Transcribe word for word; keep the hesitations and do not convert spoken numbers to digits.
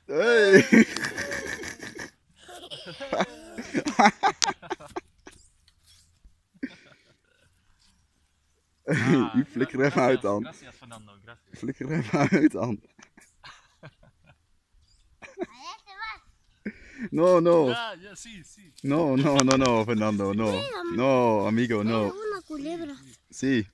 Hey. Ah, Je flikker er even uit dan. Gracias, Fernando, gracias. Flikker er even uit dan. No, no. Ja, ja, sí, sí. No, no, no, no, Fernando, no. No, amigo, no. Una culebra. Sí.